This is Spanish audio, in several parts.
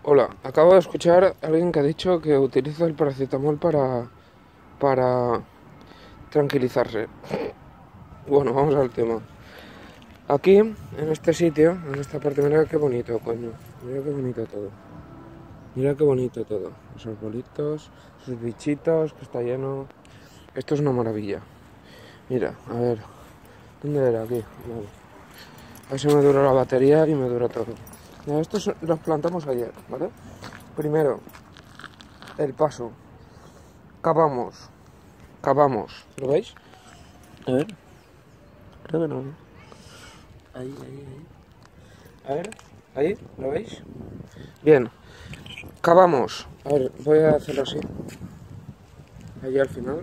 Hola, acabo de escuchar a alguien que ha dicho que utiliza el paracetamol para tranquilizarse. Bueno, vamos al tema. Aquí, en este sitio, en esta parte, mira qué bonito, coño. Mira qué bonito todo. Mira qué bonito todo. Los arbolitos, sus bichitos, que está lleno. Esto es una maravilla. Mira, a ver. ¿Dónde era? Aquí. Vale. A ver si me dura la batería y me dura todo. Mira, estos los plantamos ayer, ¿vale? Primero, el paso. Cavamos. ¿Lo veis? A ver. Creo que no. Ahí. A ver. Ahí. ¿Lo veis? Bien. Cavamos. A ver, voy a hacerlo así. Allí al final.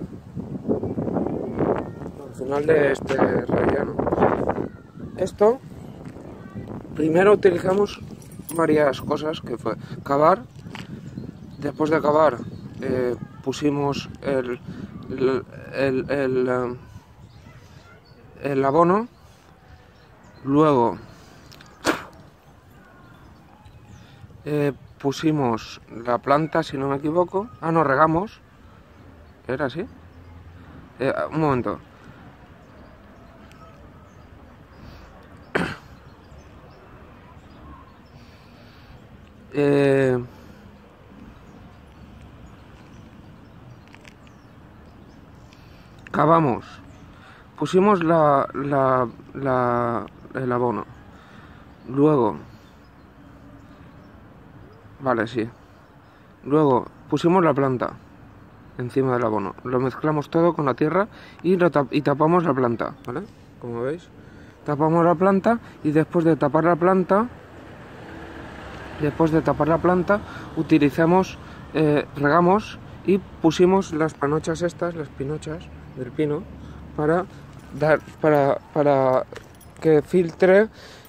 Al final de este relleno. Esto. Primero utilizamos varias cosas, que fue cavar. Después de cavar, pusimos el abono. Luego pusimos la planta, si no me equivoco. Ah, no, regamos. ¿Era así? Un momento. Cavamos. Pusimos el abono. Luego... Vale, sí. Luego pusimos la planta encima del abono. Lo mezclamos todo con la tierra y tapamos la planta, ¿vale? Como veis. Tapamos la planta y después de tapar la planta, utilizamos, regamos y pusimos las panochas estas, las pinochas del pino, para que filtre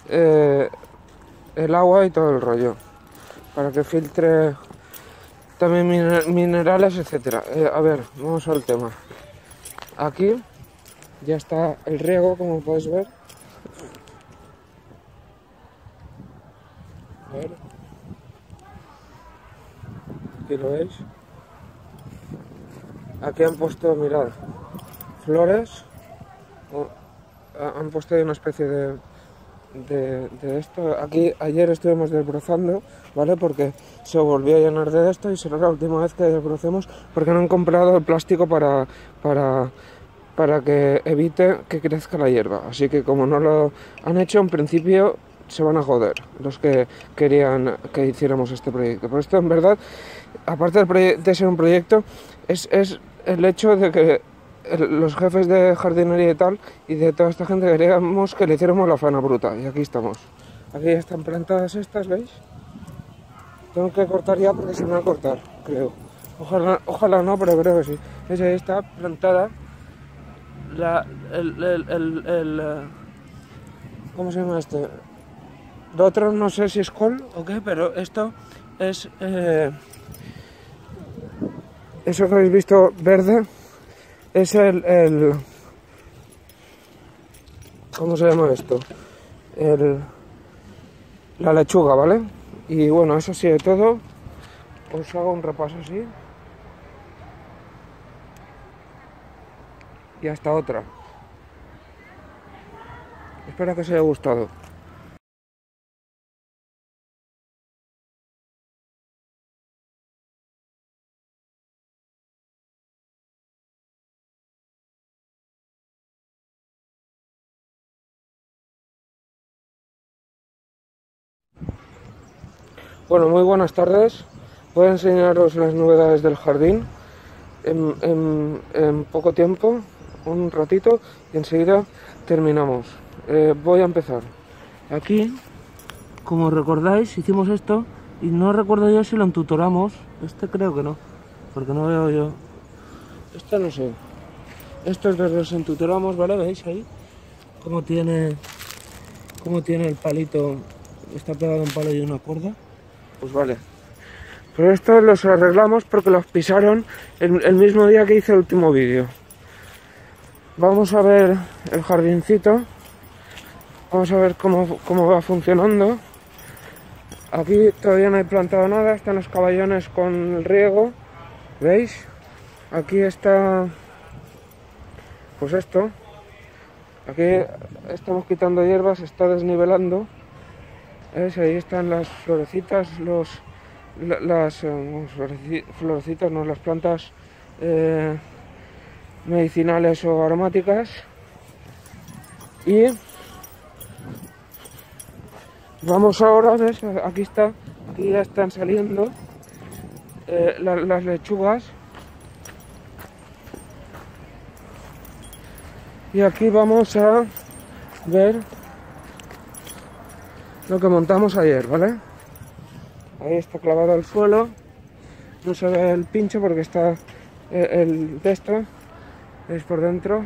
el agua y todo el rollo, para que filtre también minerales, etcétera. A ver, vamos al tema. Aquí ya está el riego, como podéis ver. A ver, aquí lo veis. Aquí han puesto, mirad, flores. Han puesto ahí una especie de esto. Aquí ayer estuvimos desbrozando, ¿vale? Porque se volvió a llenar de esto y será la última vez que desbrocemos, porque no han comprado el plástico para que evite que crezca la hierba. Así que como no lo han hecho, en principio se van a joder los que querían que hiciéramos este proyecto. Pero esto, en verdad, aparte de ser un proyecto, es el hecho de que los jefes de jardinería y tal, y de toda esta gente, queríamos que le hiciéramos la faena bruta. Y aquí estamos. Aquí están plantadas estas, ¿veis? Tengo que cortar ya porque se me va a cortar, creo. Ojalá no, pero creo que sí. Esa está plantada. ¿Cómo se llama este? Lo otro no sé si es col o qué, pero esto es... eso que habéis visto verde es ¿cómo se llama esto? La lechuga, ¿vale? Y bueno, eso sí de todo. Os hago un repaso así. Y hasta otra. Espero que os haya gustado. Bueno, muy buenas tardes. Voy a enseñaros las novedades del jardín en poco tiempo, un ratito, y enseguida terminamos. Voy a empezar. Aquí, como recordáis, hicimos esto y no recuerdo yo si lo entutoramos. Este creo que no, porque no veo yo. Este no sé. Estos dos los entutoramos, ¿vale? ¿Veis ahí? Cómo tiene el palito. Está pegado un palo y una cuerda. Pues vale. Pero estos los arreglamos porque los pisaron el mismo día que hice el último vídeo. Vamos a ver el jardincito. Vamos a ver cómo va funcionando. Aquí todavía no he plantado nada, están los caballones con el riego, ¿veis? Aquí está, pues esto, aquí estamos quitando hierbas, se está desnivelando, ¿ves? Ahí están las florecitas, florecitas, no, las plantas medicinales o aromáticas. Y vamos ahora, ¿ves? Aquí ya están saliendo las lechugas. Y aquí vamos a ver lo que montamos ayer, ¿vale? Ahí está clavado al suelo, no se ve el pincho porque está el de esto, es por dentro.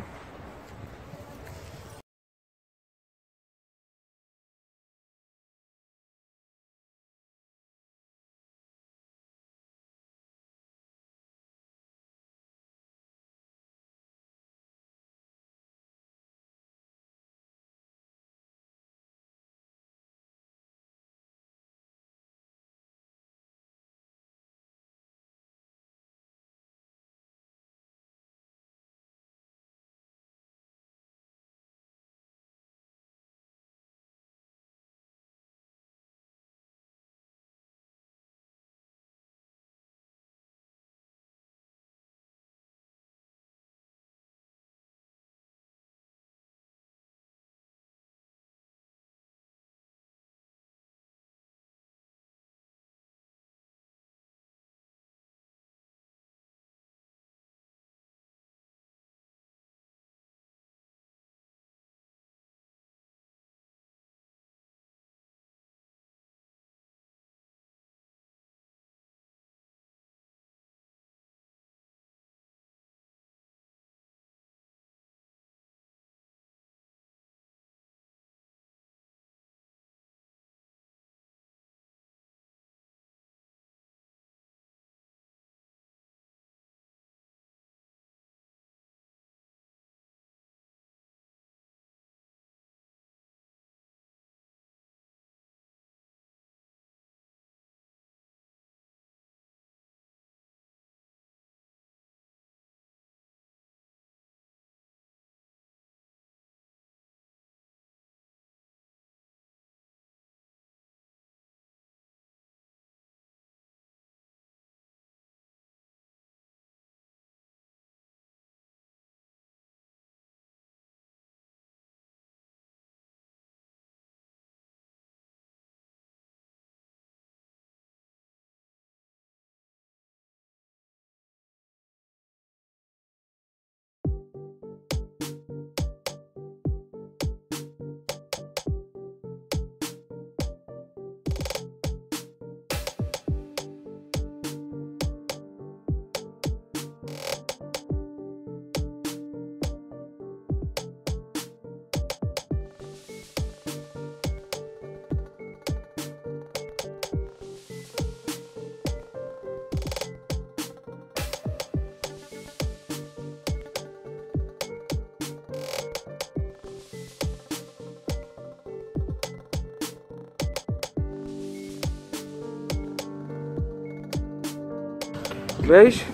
¿Veis?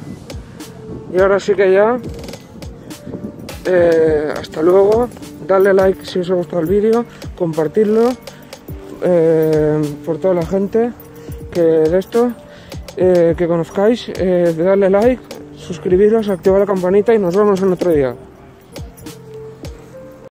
Y ahora sí que ya, hasta luego, dadle like si os ha gustado el vídeo, compartidlo por toda la gente que conozcáis, darle like, suscribiros, activar la campanita y nos vemos en otro día.